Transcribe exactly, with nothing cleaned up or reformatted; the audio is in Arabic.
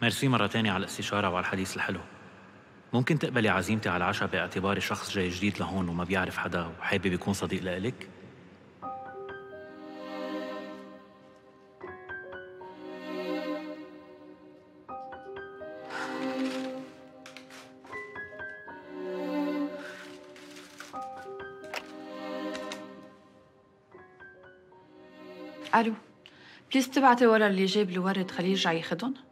ميرسي مرة تانية على الاستشارة وعلى الحديث الحلو. ممكن تقبلي عزيمتي على العشاء باعتباري شخص جاي جديد لهون وما بيعرف حدا وحابب يكون صديق لإلك؟ الو، بليز تبعتي ورا اللي جاب الورد خليه يرجع ياخدن.